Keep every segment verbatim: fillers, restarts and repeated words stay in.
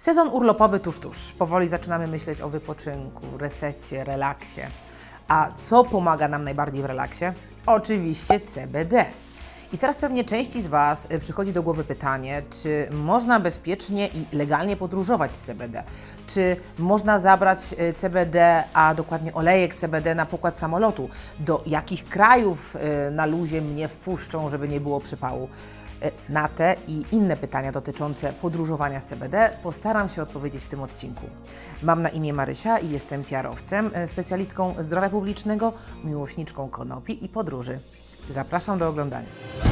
Sezon urlopowy tuż, tuż. Powoli zaczynamy myśleć o wypoczynku, resecie, relaksie. A co pomaga nam najbardziej w relaksie? Oczywiście C B D. I teraz pewnie części z Was przychodzi do głowy pytanie, czy można bezpiecznie i legalnie podróżować z C B D? Czy można zabrać C B D, a dokładnie olejek C B D na pokład samolotu? Do jakich krajów na luzie mnie wpuszczą, żeby nie było przypału? Na te i inne pytania dotyczące podróżowania z C B D postaram się odpowiedzieć w tym odcinku. Mam na imię Marysia i jestem P R-owcem, specjalistką zdrowia publicznego, miłośniczką konopi i podróży. Zapraszam do oglądania.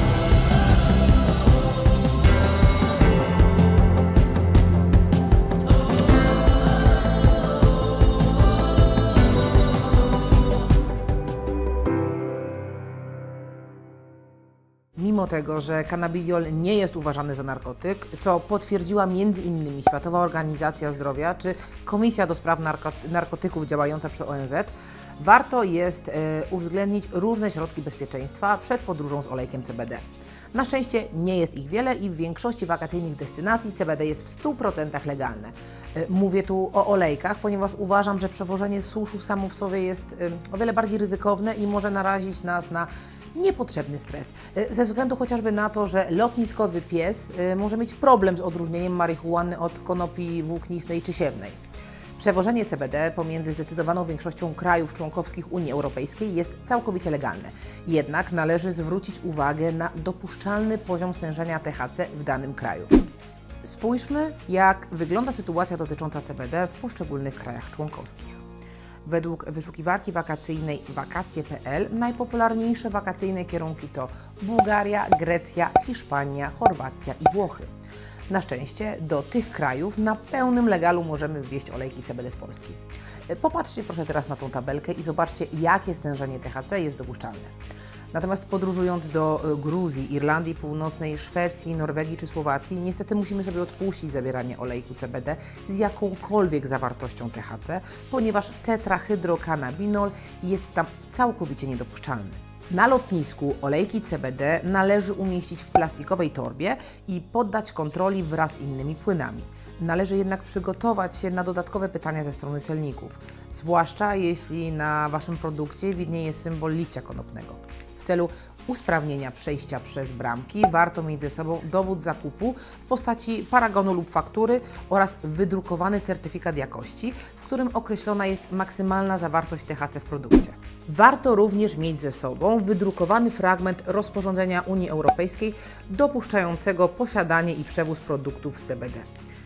Mimo tego, że cannabidiol nie jest uważany za narkotyk, co potwierdziła między innymi Światowa Organizacja Zdrowia czy Komisja do Spraw Narkotyków działająca przy O N Z, warto jest e, uwzględnić różne środki bezpieczeństwa przed podróżą z olejkiem C B D. Na szczęście nie jest ich wiele i w większości wakacyjnych destynacji C B D jest w stu procentach legalne. E, mówię tu o olejkach, ponieważ uważam, że przewożenie suszu samo w sobie jest e, o wiele bardziej ryzykowne i może narazić nas na niepotrzebny stres. Ze względu chociażby na to, że lotniskowy pies może mieć problem z odróżnieniem marihuany od konopi włóknistej czy siewnej. Przewożenie C B D pomiędzy zdecydowaną większością krajów członkowskich Unii Europejskiej jest całkowicie legalne. Jednak należy zwrócić uwagę na dopuszczalny poziom stężenia T H C w danym kraju. Spójrzmy, jak wygląda sytuacja dotycząca C B D w poszczególnych krajach członkowskich. Według wyszukiwarki wakacyjnej wakacje kropka p l najpopularniejsze wakacyjne kierunki to Bułgaria, Grecja, Hiszpania, Chorwacja i Włochy. Na szczęście do tych krajów na pełnym legalu możemy wwieźć olejki C B D z Polski. Popatrzcie proszę teraz na tą tabelkę i zobaczcie, jakie stężenie T H C jest dopuszczalne. Natomiast podróżując do Gruzji, Irlandii Północnej, Szwecji, Norwegii czy Słowacji, niestety musimy sobie odpuścić zabieranie olejku C B D z jakąkolwiek zawartością T H C, ponieważ tetrahydrokannabinol jest tam całkowicie niedopuszczalny. Na lotnisku olejki C B D należy umieścić w plastikowej torbie i poddać kontroli wraz z innymi płynami. Należy jednak przygotować się na dodatkowe pytania ze strony celników, zwłaszcza jeśli na Waszym produkcie widnieje symbol liścia konopnego. W celu usprawnienia przejścia przez bramki warto mieć ze sobą dowód zakupu w postaci paragonu lub faktury oraz wydrukowany certyfikat jakości, w którym określona jest maksymalna zawartość T H C w produkcie. Warto również mieć ze sobą wydrukowany fragment rozporządzenia Unii Europejskiej dopuszczającego posiadanie i przewóz produktów z C B D.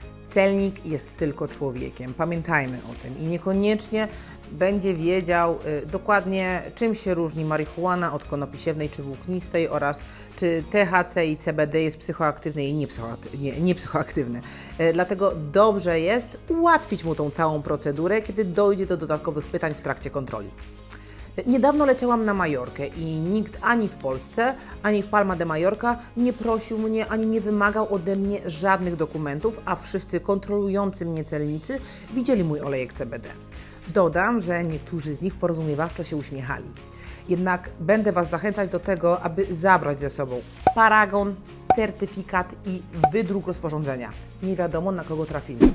Celnik jest tylko człowiekiem, pamiętajmy o tym i niekoniecznie będzie wiedział y, dokładnie, czym się różni marihuana od konopi siewnej czy włóknistej oraz czy T H C i C B D jest psychoaktywne i niepsychoaktywne. Nie, niepsychoaktywne. Y, dlatego dobrze jest ułatwić mu tą całą procedurę, kiedy dojdzie do dodatkowych pytań w trakcie kontroli. Niedawno leciałam na Majorkę i nikt ani w Polsce, ani w Palma de Mallorca nie prosił mnie, ani nie wymagał ode mnie żadnych dokumentów, a wszyscy kontrolujący mnie celnicy widzieli mój olejek C B D. Dodam, że niektórzy z nich porozumiewawczo się uśmiechali. Jednak będę Was zachęcać do tego, aby zabrać ze sobą paragon, certyfikat i wydruk rozporządzenia. Nie wiadomo, na kogo trafimy.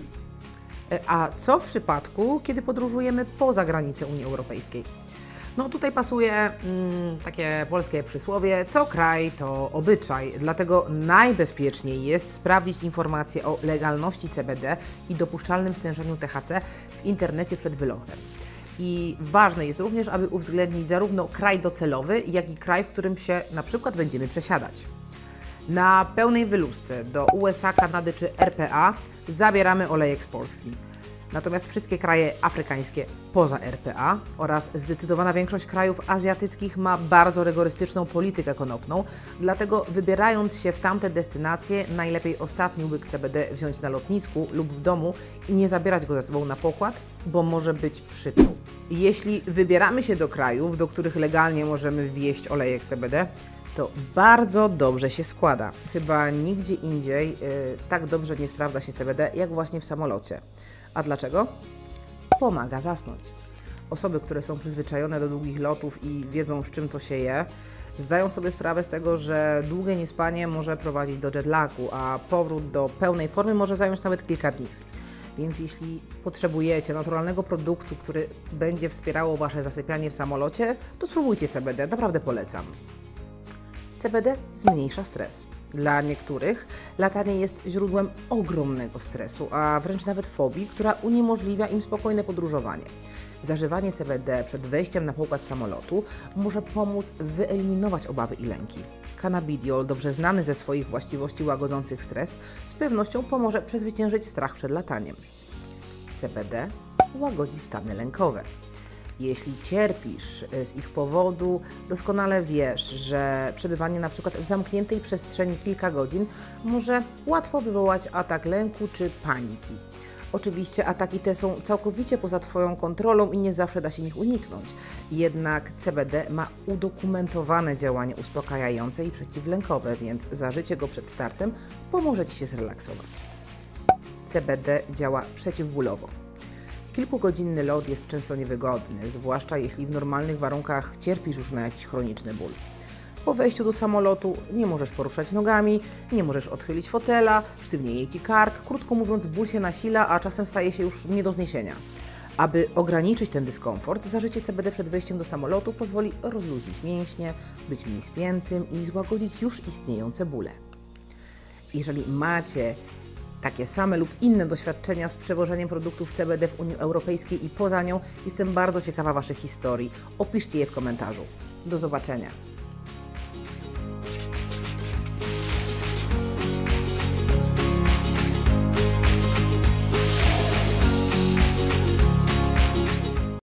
A co w przypadku, kiedy podróżujemy poza granice Unii Europejskiej? No tutaj pasuje mm, takie polskie przysłowie, co kraj to obyczaj, dlatego najbezpieczniej jest sprawdzić informacje o legalności C B D i dopuszczalnym stężeniu T H C w internecie przed wylotem. I ważne jest również, aby uwzględnić zarówno kraj docelowy, jak i kraj, w którym się na przykład będziemy przesiadać. Na pełnej wyluzce do U S A, Kanady czy R P A zabieramy olejek z Polski. Natomiast wszystkie kraje afrykańskie poza R P A oraz zdecydowana większość krajów azjatyckich ma bardzo rygorystyczną politykę konopną, dlatego wybierając się w tamte destynacje najlepiej ostatni łyk C B D wziąć na lotnisku lub w domu i nie zabierać go ze sobą na pokład, bo może być przypał. Jeśli wybieramy się do krajów, do których legalnie możemy wwieźć olejek C B D, to bardzo dobrze się składa. Chyba nigdzie indziej yy, tak dobrze nie sprawdza się C B D jak właśnie w samolocie. A dlaczego? Pomaga zasnąć. Osoby, które są przyzwyczajone do długich lotów i wiedzą, z czym to się je, zdają sobie sprawę z tego, że długie niespanie może prowadzić do jetlagu, a powrót do pełnej formy może zająć nawet kilka dni. Więc jeśli potrzebujecie naturalnego produktu, który będzie wspierało Wasze zasypianie w samolocie, to spróbujcie C B D, naprawdę polecam. C B D zmniejsza stres. Dla niektórych latanie jest źródłem ogromnego stresu, a wręcz nawet fobii, która uniemożliwia im spokojne podróżowanie. Zażywanie C B D przed wejściem na pokład samolotu może pomóc wyeliminować obawy i lęki. Cannabidiol, dobrze znany ze swoich właściwości łagodzących stres, z pewnością pomoże przezwyciężyć strach przed lataniem. C B D łagodzi stany lękowe. Jeśli cierpisz z ich powodu, doskonale wiesz, że przebywanie na przykład w zamkniętej przestrzeni kilka godzin może łatwo wywołać atak lęku czy paniki. Oczywiście ataki te są całkowicie poza Twoją kontrolą i nie zawsze da się nich uniknąć. Jednak C B D ma udokumentowane działanie uspokajające i przeciwlękowe, więc zażycie go przed startem pomoże Ci się zrelaksować. C B D działa przeciwbólowo. Kilkugodzinny lot jest często niewygodny, zwłaszcza jeśli w normalnych warunkach cierpisz już na jakiś chroniczny ból. Po wejściu do samolotu nie możesz poruszać nogami, nie możesz odchylić fotela, sztywnieje Ci kark, krótko mówiąc ból się nasila, a czasem staje się już nie do zniesienia. Aby ograniczyć ten dyskomfort, zażycie C B D przed wejściem do samolotu pozwoli rozluźnić mięśnie, być mniej spiętym i złagodzić już istniejące bóle. Jeżeli macie takie same lub inne doświadczenia z przewożeniem produktów C B D w Unii Europejskiej i poza nią, jestem bardzo ciekawa Waszych historii. Opiszcie je w komentarzu. Do zobaczenia.